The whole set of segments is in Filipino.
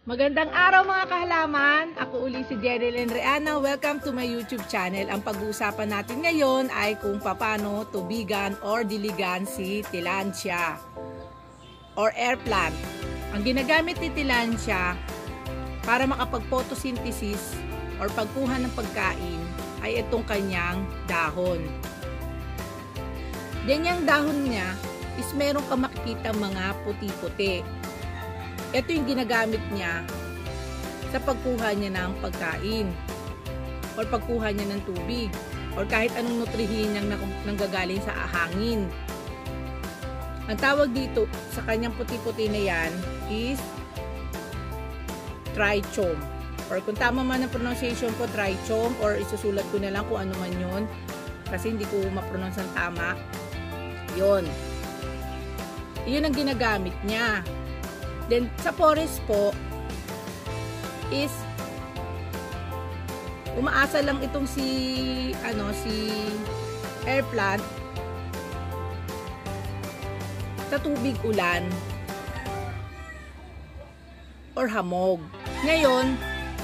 Magandang araw mga kahalaman! Ako uli si Jerilyn Reana. Welcome to my YouTube channel. Ang pag-uusapan natin ngayon ay kung paano tubigan or diligan si tillandsia or air plant. Ang ginagamit ni tillandsia para makapag-photosynthesis or pagkuha ng pagkain ay itong kanyang dahon. Ganyang dahon niya is meron ka makikita mga puti-puti. Ito yung ginagamit niya sa pagkuha niya ng pagkain or pagkuha niya ng tubig or kahit anong nutrihin niyang nanggagaling sa hangin. Ang tawag dito sa kanyang puti-puti na yan is trichome, or kung tama man ang pronunciation ko, trichome, or isusulat ko na lang kung ano man yun kasi hindi ko ma-pronounce ang tama. Yun ang ginagamit niya. Then, sa forest po, is, umaasa lang itong si air plant sa tubig ulan or hamog. Ngayon,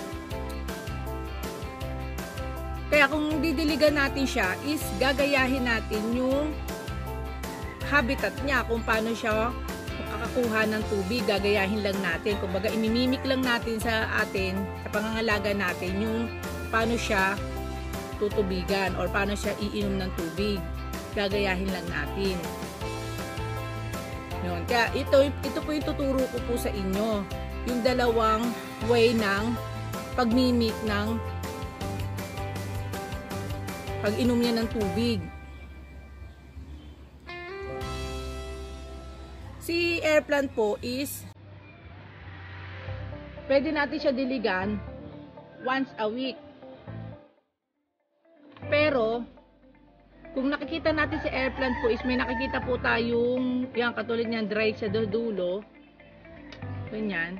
kaya kung didiligan natin siya, is gagayahin natin yung habitat niya, kung paano siya kakakuha ng tubig, gagayahin lang natin. Kumbaga, imimimik lang natin sa pangangalaga natin yung paano siya tutubigan or paano siya iinom ng tubig. Gagayahin lang natin. Yun. Kaya ito po yung tuturo ko po sa inyo. Yung dalawang way ng pagmimik ng pag-inom niya ng tubig. Si air plant po is pwede natin siya diligan once a week. Pero kung nakikita natin si air plant po is may nakikita po tayong yan katulad niyan dry sa dulo. Ganyan.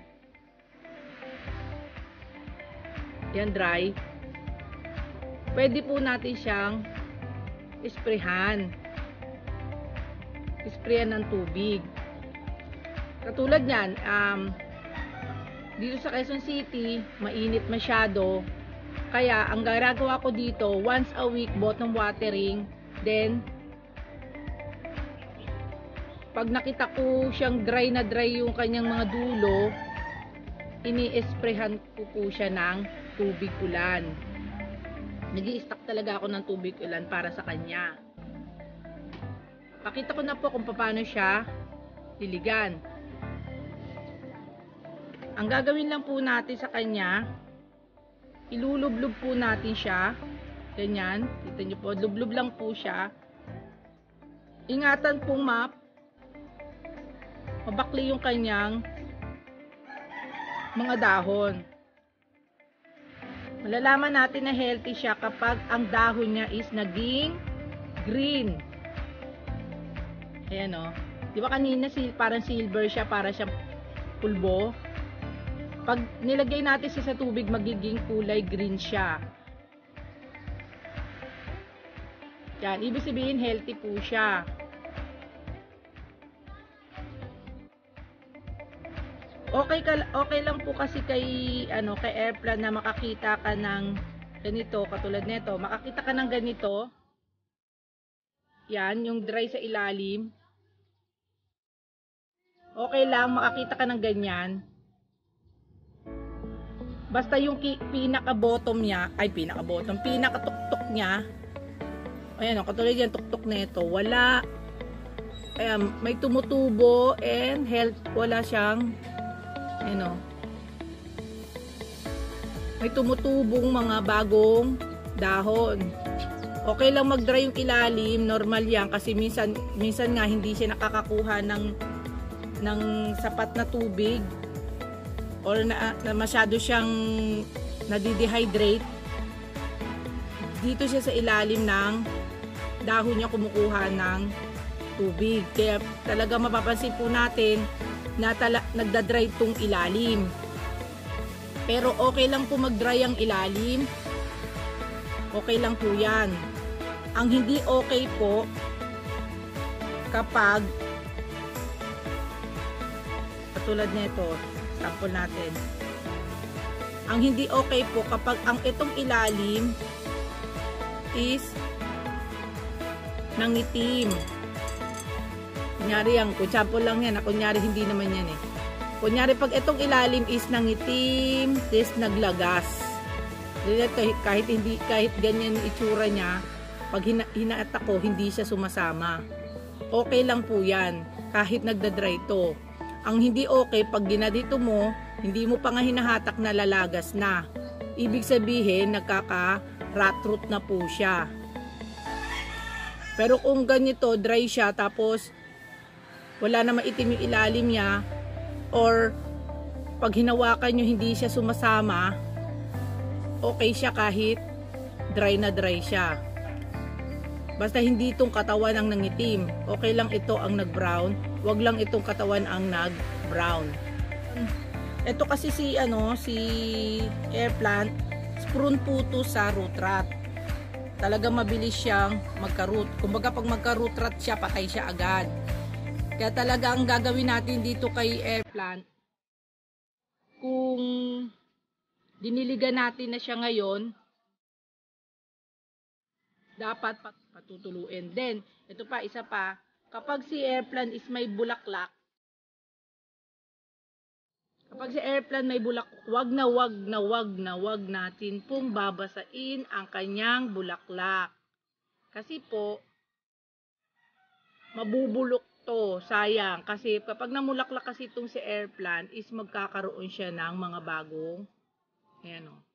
Yan dry. Pwede po natin siyang isprehan. Isprehan ng tubig. Katulad yan, dito sa Quezon City, mainit masyado. Kaya, ang ginagawa ko dito, once a week, bottom watering. Then, pag nakita ko siyang dry na dry yung kanyang mga dulo, ini-esprehan ko po siya ng tubig ulan. Nag-i-stock talaga ako ng tubig ulan para sa kanya. Pakita ko na po kung paano siya diligan. Ang gagawin lang po natin sa kanya, ilulublob po natin siya. Ganyan. Kita nyo po, lublob lang po siya. Ingatan pong mabakli yung kanyang mga dahon. Malalaman natin na healthy siya kapag ang dahon niya is naging green. Ayan o. Di ba kanina parang silver siya, para siyang pulbo? Pag nilagay natin siya sa tubig, magiging kulay green siya. Yan, ibig sabihin healthy po siya. Okay lang po kasi kay air plant na makakita ka ng ganito, katulad nito. Makakita ka ng ganito. Yan, yung dry sa ilalim. Okay lang, makakita ka ng ganyan. Basta yung pinaka-bottom niya, pinaka-tuktok niya, ayan o, katulad yan, tuktok nito, wala, ayan, may tumutubo and wala siyang, ayan o, may tumutubong mga bagong dahon. Okay lang mag-dry yung ilalim, normal yan, kasi minsan nga hindi siya nakakakuha ng sapat na tubig, or na masyado siyang nadidehydrate. Dito siya sa ilalim ng dahon niya kumukuha ng tubig. Kaya talaga mapapansin po natin na nagda-dry tong ilalim. Pero okay lang po mag-dry ang ilalim. Okay lang po yan. Ang hindi okay po kapag katulad nito, sample natin. Ang hindi okay po kapag ang itong ilalim is nangitim. Kunyari yan, kutsapol lang yan. Kunyari hindi naman yan eh. Kunyari pag itong ilalim is nangitim, is naglagas. Kahit ganyan yung itsura niya, pag hinatak ko, hindi siya sumasama. Okay lang po yan, kahit nagda-dry to. Ang hindi okay, pag ginadito mo, hindi mo pa nga hinahatak na lalagas na. Ibig sabihin, nagkaka-rat root na po siya. Pero kung ganito, dry siya, tapos wala na maitim yung ilalim niya, or pag hinawakan nyo, hindi siya sumasama, okay siya kahit dry na dry siya. Basta hindi itong katawan ang nangitim. Okay lang ito ang nag-brown. Wag lang itong katawan ang nag-brown. Ito kasi si air plant, prone po to sa root rot. Talaga mabilis siyang magka-root. Kumbaga pag magka-root rot siya, patay siya agad. Kaya talaga ang gagawin natin dito kay air plant, kung diniligan natin na siya ngayon, dapat patutuluin. Then, ito pa, isa pa, kapag si air plant is may bulaklak, wag natin pong babasain ang kanyang bulaklak. Kasi po, mabubulok to, sayang. Kasi kapag namulaklak kasi itong si air plant, is magkakaroon siya ng mga bagong, ayan o,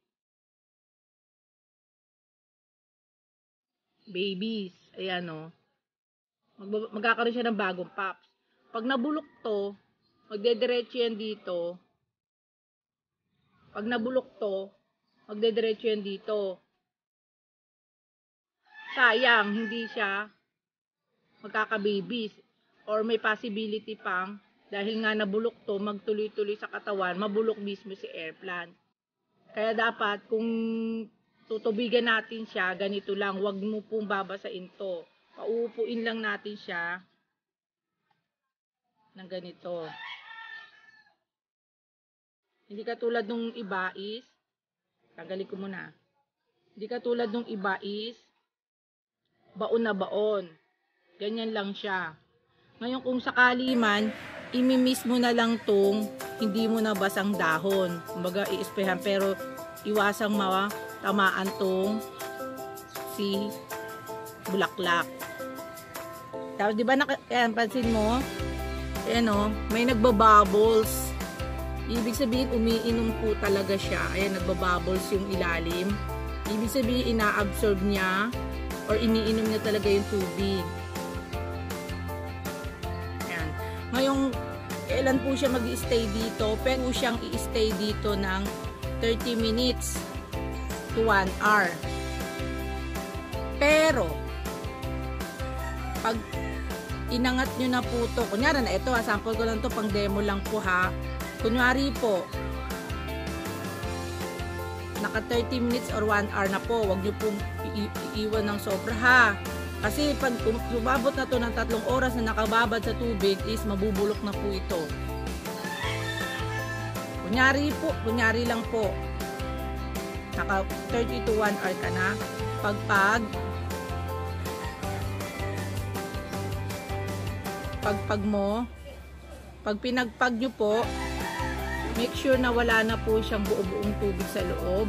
babies. Ayan o. Magkakaroon siya ng bagong pops. Pag nabulok to, magdediretso yan dito. Pag nabulok to, magdediretso yan dito. Sayang, hindi siya magkaka-babies. Or may possibility pang, dahil nga nabulok to, magtuloy-tuloy sa katawan, mabulok mismo si air plant. Kaya dapat, kung tutubigan natin siya, ganito lang, wag mo pong babasain to. Pauupuin lang natin siya ng ganito. Hindi katulad nung iba is, tagalin ko muna. Hindi katulad nung iba is, baon na baon. Ganyan lang siya. Ngayon kung sakali man, imimiss mo na lang tong hindi mo na basang dahon. Kumbaga i-sprayhan, pero iwasang tamaan tong si bulaklak. Tapos di ba pansin mo, ayan o, may nagbabubbles. Ibig sabihin umiinom po talaga siya. Ayan, nagbabubbles yung ilalim. Ibig sabihin ina-absorb niya or iniinom niya talaga yung tubig. Ayan. Ngayong kailan po siya mag-i-stay dito? Pwede po siyang i-stay dito ng 30 minutes to 1 hour. Pero pag inangat nyo na po to, kunyari na ito, sample ko lang to, pang demo lang po ha. Kunyari po, naka 30 minutes or 1 hour na po, wag nyo pong iiwan ng sobra ha. Kasi pag sumabot na to ng 3 oras na nakababad sa tubig is mabubulok na po ito. Kunyari lang po, naka 30 to 1 hour ka na. Pag pinagpag nyo po, make sure na wala na po siyang buo-buong tubig sa loob.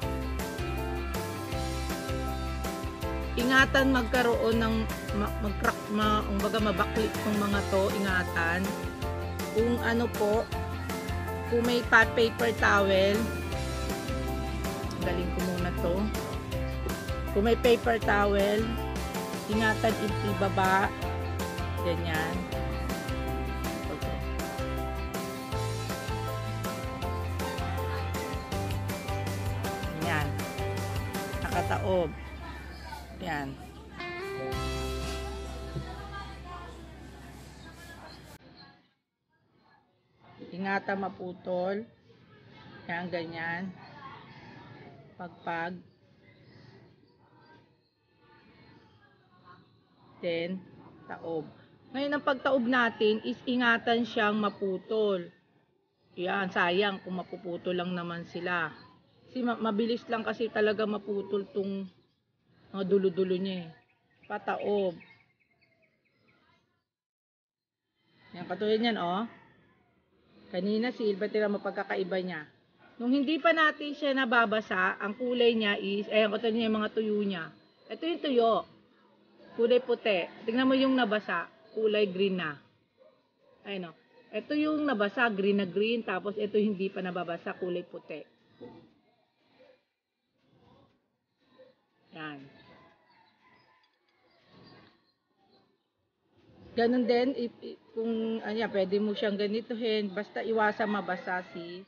Ingatan magkaroon ng mag-crack, mabaklit ng mga to, ingatan. Kung ano po, kung may paper towel, galing ko muna to. Kung may paper towel, ingatan ibaba. Ganyan. Okay. Yan. Nakataob. Yan. Ingatan maputol. Yan, ganyan. Pagpag. Then, taob. Ngayon, ang pagtaob natin is ingatan siyang maputol. Yan, sayang kung mapuputol lang naman sila. Kasi mabilis lang kasi talaga maputol tong mga dulo-dulo niya eh. Pataob. Yan, katulad yan oh. Kanina silver, tira mo pagkakaiba niya. Nung hindi pa natin siya nababasa, ang kulay niya is, ayan, katulad niya yung mga tuyo niya. Ito yung tuyo. Kulay puti. Tingnan mo yung nabasa, kulay green na. Ayun o. Ito yung nabasa, green na green. Tapos ito hindi pa nababasa, kulay puti. Yan. Ganun din, kung anya, pwede mo siyang ganituhin. Basta iwasan mabasa si.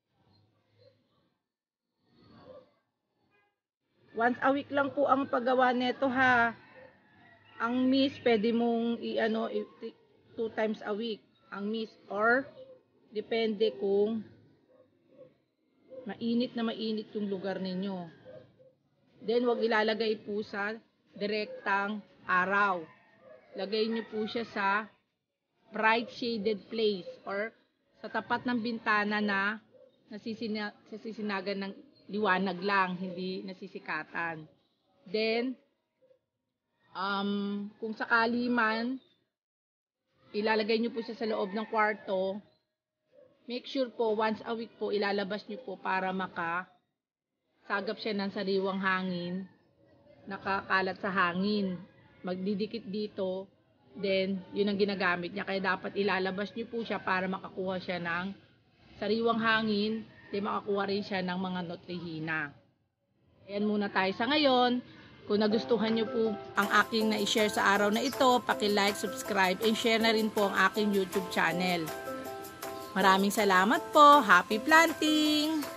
Once a week lang po ang paggawa nito ha. Ang mist, pwede mong 2 times a week. Ang mist or depende kung mainit na mainit yung lugar ninyo. Then, wag ilalagay po sa direktang araw. Lagay nyo po siya sa bright shaded place or sa tapat ng bintana na nasisinagan ng liwanag lang, hindi nasisikatan. Then, kung sakali man, ilalagay nyo po siya sa loob ng kwarto, make sure po, once a week po, ilalabas nyo po para makasagap siya ng sariwang hangin, nakakalat sa hangin. Magdidikit dito, then yun ang ginagamit niya. Kaya dapat ilalabas niyo po siya para makakuha siya ng sariwang hangin, then makakuha rin siya ng mga nutrihina. Ayan muna tayo sa ngayon. Kung nagustuhan niyo po ang aking na-share sa araw na ito, paki-like, subscribe, and share na rin po ang aking YouTube channel. Maraming salamat po. Happy planting!